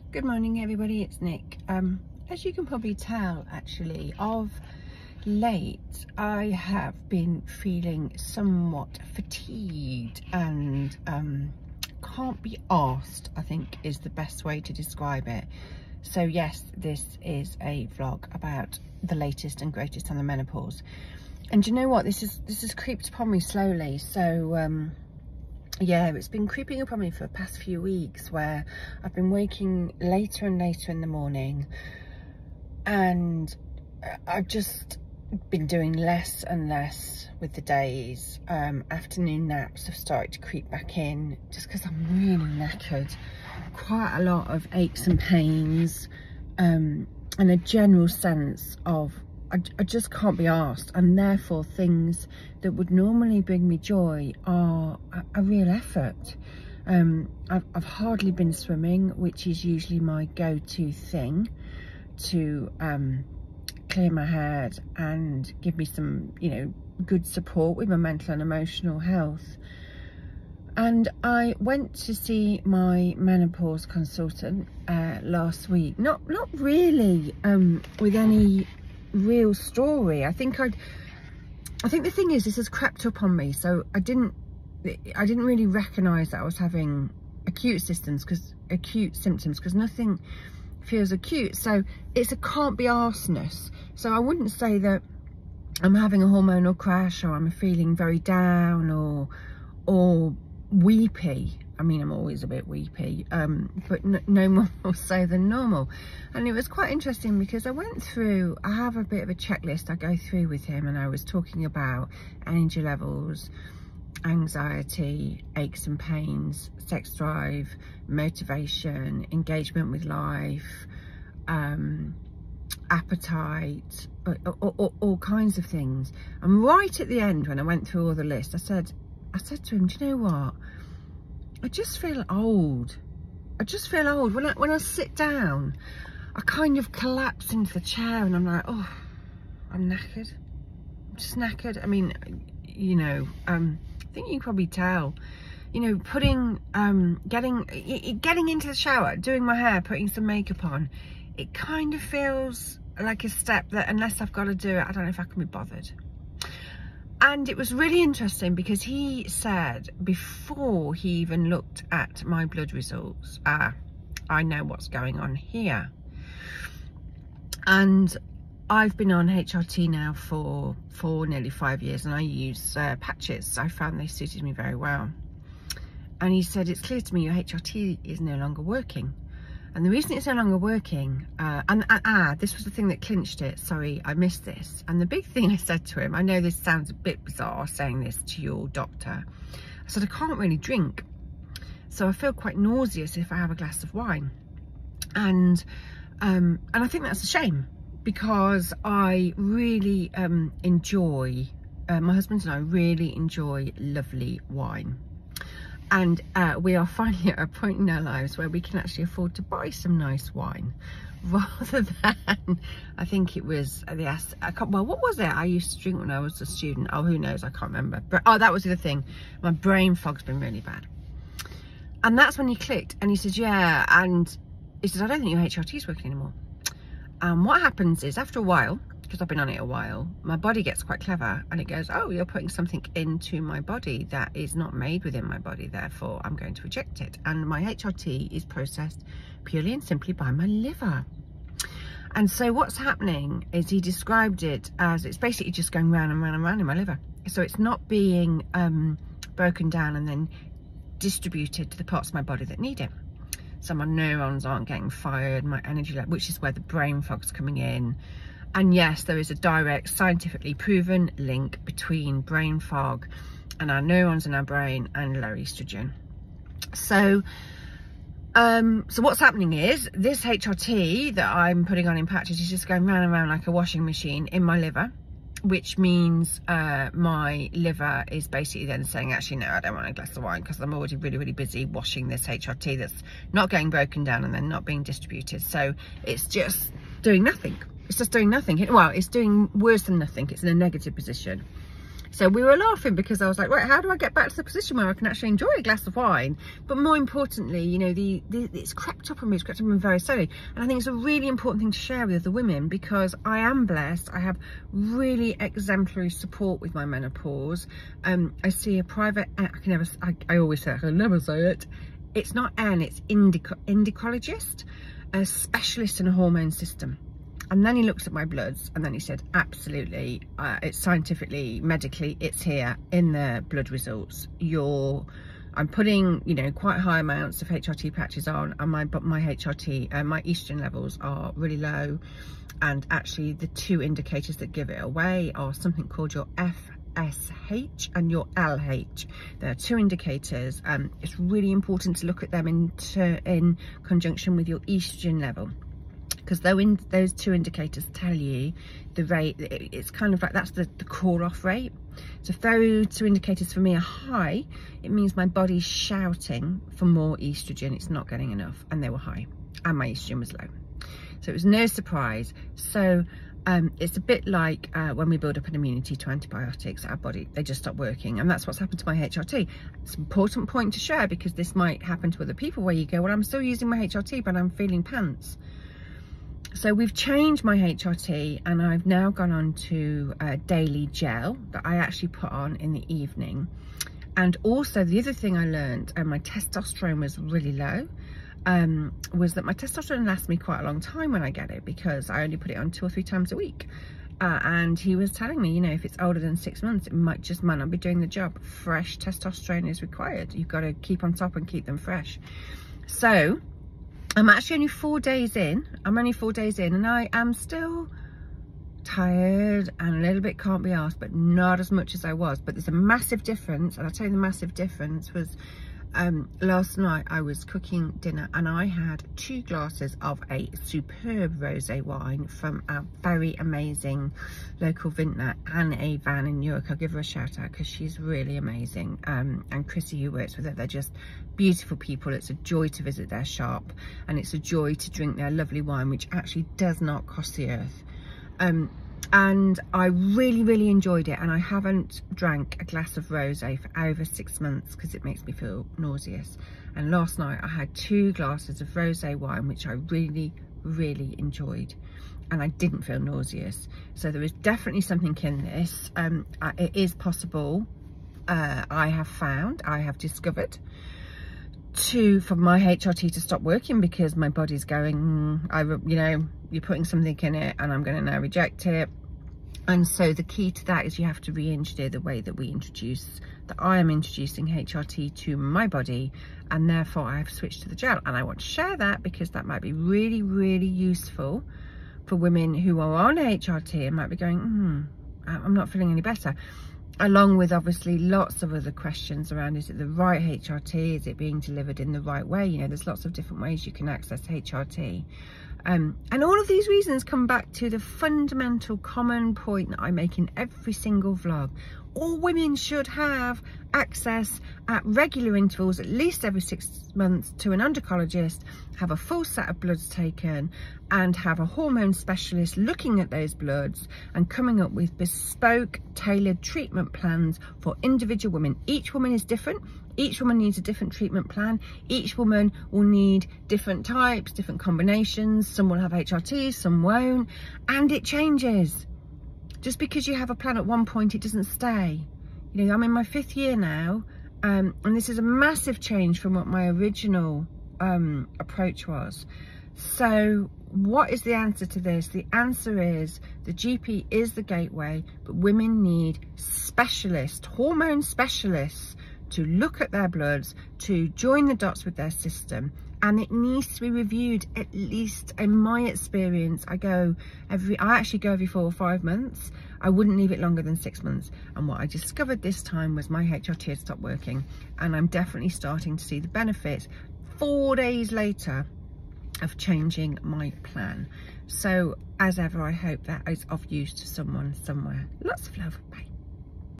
Good morning everybody, it's Nick. As you can probably tell actually, of late I have been feeling somewhat fatigued and can't be arsed, I think is the best way to describe it. So yes, this is a vlog about the latest and greatest on the menopause. And you know what, this has creeped upon me slowly. So yeah, it's been creeping up on me for the past few weeks, where I've been waking later and later in the morning, and I've just been doing less and less with the days. Afternoon naps have started to creep back in just because I'm really knackered. Quite a lot of aches and pains, and a general sense of I just can't be arsed, and therefore things that would normally bring me joy are a real effort. I've hardly been swimming, which is usually my go-to thing to clear my head and give me some, good support with my mental and emotional health. And I went to see my menopause consultant last week. Not really with any real story. I think the thing is, this has crept up on me, so I didn't really recognize that I was having acute symptoms because nothing feels acute. So it's a can't be arseness. So I wouldn't say that I'm having a hormonal crash or I'm feeling very down or weepy. I mean, I'm always a bit weepy, but no more so than normal. And it was quite interesting because I have a bit of a checklist I go through with him, and I was talking about energy levels, anxiety, aches and pains, sex drive, motivation, engagement with life, appetite, all kinds of things. And right at the end, when I went through all the list, I said to him, do you know what? I just feel old. When I sit down, I kind of collapse into the chair and I'm like, oh, I'm knackered. I'm just knackered. I mean, I think you can probably tell, getting into the shower, doing my hair, putting some makeup on, it kind of feels like a step that unless I've got to do it, I don't know if I can be bothered. And it was really interesting because he said, before he even looked at my blood results, I know what's going on here. And I've been on HRT now for nearly 5 years, and I use patches. I found they suited me very well. And he said, it's clear to me your HRT is no longer working. And the reason it's no longer working, this was the thing that clinched it. Sorry, I missed this. And the big thing I said to him, I know this sounds a bit bizarre saying this to your doctor. I said, I can't really drink. So I feel quite nauseous if I have a glass of wine. And I think that's a shame, because I really enjoy, my husband and I really enjoy lovely wine. And we are finally at a point in our lives where we can actually afford to buy some nice wine, rather than, I think it was what was it I used to drink when I was a student? Oh, who knows, I can't remember. But oh, that was the other thing, my brain fog's been really bad. And that's when he clicked, and he said, yeah, and he said, I don't think your HRT is working anymore. And what happens is, after a while, because I've been on it a while, my body gets quite clever and it goes, oh, you're putting something into my body that is not made within my body, therefore I'm going to reject it. And my HRT is processed purely and simply by my liver. And so what's happening is, he described it as, it's basically just going round and round and round in my liver. So it's not being broken down and then distributed to the parts of my body that need it. So my neurons aren't getting fired, my energy level, which is where the brain fog's coming in. And yes, there is a direct, scientifically proven link between brain fog and our neurons in our brain and low estrogen. So, so what's happening is, this HRT that I'm putting on in patches is just going round and round like a washing machine in my liver, which means my liver is basically then saying, actually, no, I don't want a glass of wine because I'm already really, really busy washing this HRT that's not getting broken down and then not being distributed. So it's just doing nothing. It's just doing nothing. Well, it's doing worse than nothing. It's in a negative position. So we were laughing because I was like, right, how do I get back to the position where I can actually enjoy a glass of wine? But more importantly, you know, it's crept up on me, it's crept up on me very slowly. And I think it's a really important thing to share with other women, because I am blessed. I have really exemplary support with my menopause. I see a private, I always say, I can never say it. It's not an, it's endocrinologist, a specialist in a hormone system. And then he looks at my bloods and then he said, absolutely, it's scientifically, medically, it's here in the blood results. I'm putting, you know, quite high amounts of HRT patches on, and my HRT, my estrogen levels are really low. And actually the two indicators that give it away are something called your FSH and your LH. There are two indicators. It's really important to look at them in conjunction with your estrogen level, because those two indicators tell you the rate. It's kind of like, that's the call off rate. So if those two indicators for me are high, it means my body's shouting for more estrogen. It's not getting enough, and they were high, and my estrogen was low. So it was no surprise. So it's a bit like when we build up an immunity to antibiotics, our body, they just stop working. And that's what's happened to my HRT. It's an important point to share, because this might happen to other people, where you go, well, I'm still using my HRT, but I'm feeling pants. So we've changed my HRT, and I've now gone on to a daily gel that I actually put on in the evening. And also the other thing I learned, and my testosterone was really low, was that my testosterone lasts me quite a long time when I get it, because I only put it on 2 or 3 times a week. And he was telling me, you know, if it's older than 6 months, it might not be doing the job. Fresh testosterone is required. You've got to keep on top and keep them fresh. So I'm actually only 4 days in. I'm only 4 days in, and I am still tired and a little bit can't be arsed, but not as much as I was. But there's a massive difference, and I'll tell you the massive difference was last night I was cooking dinner, and I had 2 glasses of a superb rosé wine from a very amazing local vintner, Anne Van in Newark. I'll give her a shout out because she's really amazing, and Chrissy, who works with her, they're just beautiful people. It's a joy to visit their shop, and it's a joy to drink their lovely wine, which actually does not cost the earth. And I really enjoyed it, and I haven't drank a glass of rosé for over 6 months because it makes me feel nauseous. And last night I had 2 glasses of rosé wine, which I really enjoyed, and I didn't feel nauseous. So there is definitely something in this. It is possible, I have discovered, for my HRT to stop working, because my body's going, you know, you're putting something in it and I'm going to now reject it. And so the key to that is you have to re-engineer the way that I am introducing HRT to my body, and therefore I have switched to the gel. And I want to share that because that might be really useful for women who are on HRT and might be going, I'm not feeling any better. Along with obviously lots of other questions around, is it the right HRT? Is it being delivered in the right way? You know, there's lots of different ways you can access HRT. And all of these reasons come back to the fundamental common point that I make in every single vlog. All women should have access at regular intervals, at least every 6 months, to an endocrinologist, have a full set of bloods taken, and have a hormone specialist looking at those bloods and coming up with bespoke, tailored treatment plans for individual women. Each woman is different. Each woman needs a different treatment plan. Each woman will need different types, different combinations. Some will have HRT, some won't, and it changes. Just because you have a plan at one point, it doesn't stay. You know, I'm in my 5th year now, and this is a massive change from what my original approach was. So what is the answer to this? The answer is the GP is the gateway, but women need specialists, hormone specialists, to look at their bloods, to join the dots with their system. And it needs to be reviewed, at least in my experience. I actually go every 4 or 5 months. I wouldn't leave it longer than 6 months. And what I discovered this time was my HRT had stopped working, and I'm definitely starting to see the benefits 4 days later of changing my plan. So as ever, I hope that is of use to someone somewhere. Lots of love. Bye.